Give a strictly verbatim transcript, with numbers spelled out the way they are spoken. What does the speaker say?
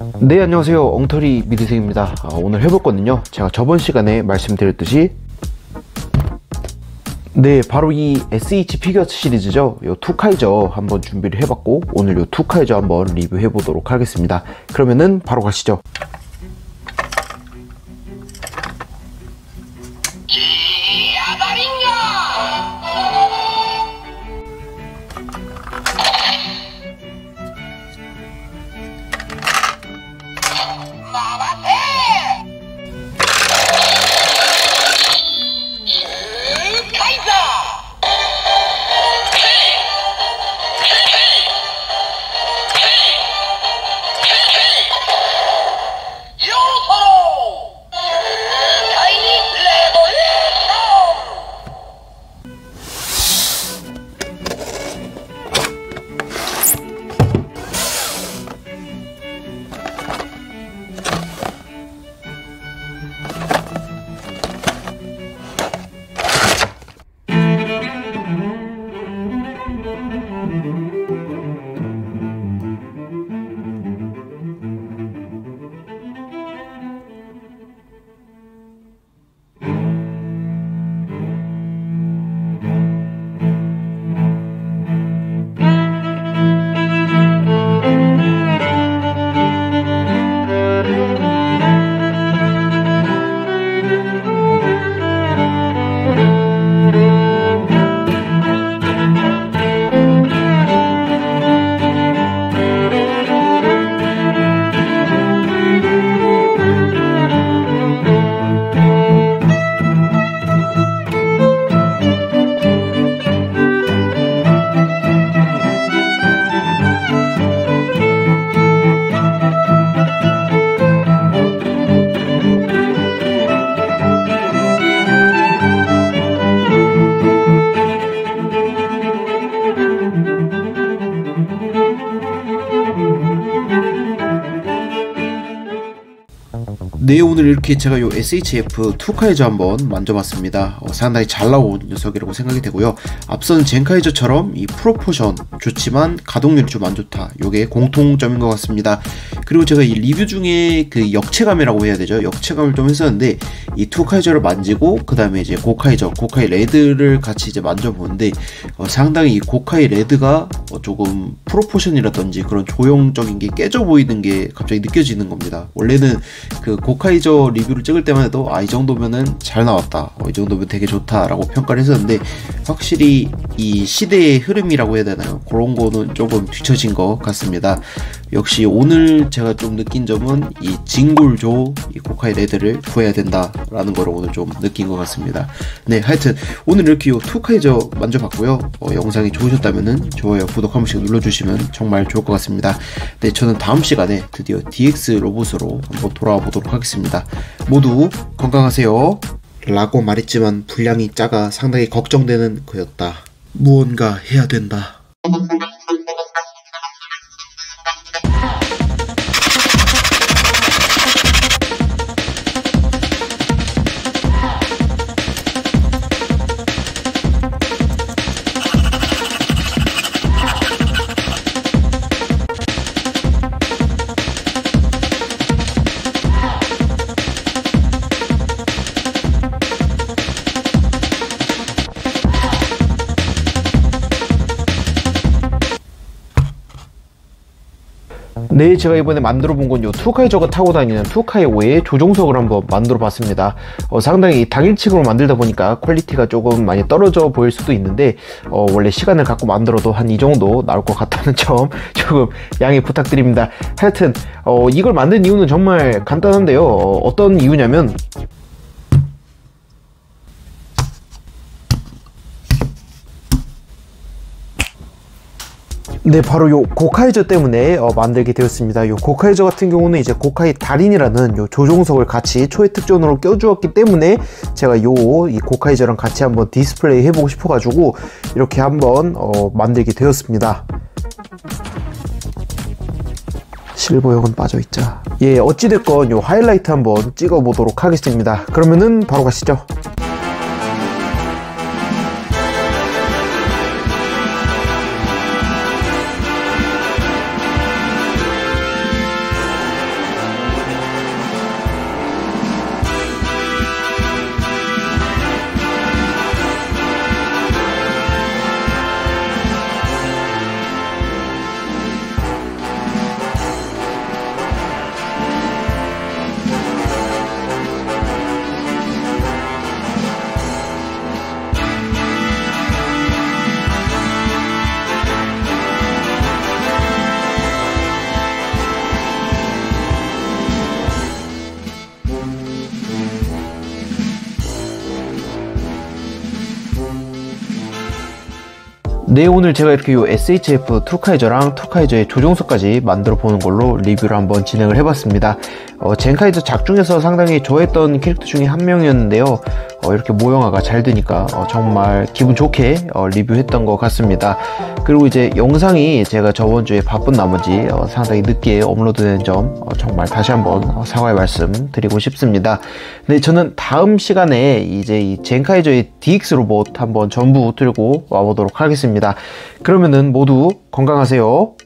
네, 안녕하세요. 엉터리 미드생입니다. 아, 오늘 해볼 거는요, 제가 저번 시간에 말씀드렸듯이 네, 바로 이 에스에이치 피규어스 시리즈죠. 요 투카이저 한번 준비를 해봤고, 오늘 요 투카이저 한번 리뷰해 보도록 하겠습니다. 그러면은 바로 가시죠. 네, 오늘 이렇게 제가 요 에스에이치에프 투카이저 한번 만져봤습니다. 어, 상당히 잘 나온 녀석이라고 생각이 되고요. 앞선 젠카이저처럼 이 프로포션 좋지만 가동률이 좀 안 좋다, 요게 공통점인 것 같습니다. 그리고 제가 이 리뷰 중에 그 역체감이라고 해야 되죠, 역체감을 좀 했었는데, 이 투카이저를 만지고 그 다음에 이제 고카이저, 고카이 레드를 같이 이제 만져보는데 어, 상당히 이 고카이 레드가 어, 조금 프로포션이라든지 그런 조형적인 게 깨져 보이는 게 갑자기 느껴지는 겁니다. 원래는 그 고카이저 리뷰를 찍을 때만 해도 아, 이 정도면은 잘 나왔다, 어, 이 정도면 되게 좋다 라고 평가를 했었는데, 확실히 이 시대의 흐름이라고 해야 되나요, 그런 거는 조금 뒤처진 것 같습니다. 역시 오늘 제가 좀 느낀 점은 이 진골조 이 고카이 레드를 구해야 된다 라는 거를 오늘 좀 느낀 것 같습니다. 네, 하여튼 오늘 이렇게 요 투카이저 만져봤고요. 어, 영상이 좋으셨다면은 좋아요, 구독 한 번씩 눌러주시면 정말 좋을 것 같습니다. 네, 저는 다음 시간에 드디어 디엑스 로봇으로 한번 돌아와 보도록 하겠습니다. 모두 건강하세요. 라고 말했지만 분량이 작아 상당히 걱정되는 거였다. 무언가 해야 된다. 네, 제가 이번에 만들어 본 건 요 투카이저가 타고 다니는 투카이 오의 조종석을 한번 만들어 봤습니다. 어, 상당히 당일치기로 만들다 보니까 퀄리티가 조금 많이 떨어져 보일 수도 있는데, 어, 원래 시간을 갖고 만들어도 한 이 정도 나올 것 같다는 점 조금 양해 부탁드립니다. 하여튼 어, 이걸 만든 이유는 정말 간단한데요. 어, 어떤 이유냐면, 네, 바로 요 고카이저 때문에 어, 만들게 되었습니다. 요 고카이저 같은 경우는 이제 고카이 달인이라는 요 조종석을 같이 초회 특전으로 껴주었기 때문에 제가 요 이 고카이저랑 같이 한번 디스플레이 해보고 싶어가지고 이렇게 한번 어, 만들게 되었습니다. 실버형은 빠져있자. 예, 어찌됐건 요 하이라이트 한번 찍어보도록 하겠습니다. 그러면은 바로 가시죠. 네, 오늘 제가 이렇게 요 에스에이치에프 투카이저랑 투카이저의 조종석까지 만들어 보는 걸로 리뷰를 한번 진행을 해봤습니다. 어, 젠카이저 작 중에서 상당히 좋아했던 캐릭터 중에 한 명이었는데요. 어, 이렇게 모형화가 잘 되니까 어, 정말 기분 좋게 어, 리뷰했던 것 같습니다. 그리고 이제 영상이 제가 저번 주에 바쁜 나머지 어, 상당히 늦게 업로드된 점 어, 정말 다시 한번 어, 사과의 말씀 드리고 싶습니다. 네, 저는 다음 시간에 이제 이 젠카이저의 디엑스 로봇 한번 전부 들고 와보도록 하겠습니다. 그러면은 모두 건강하세요.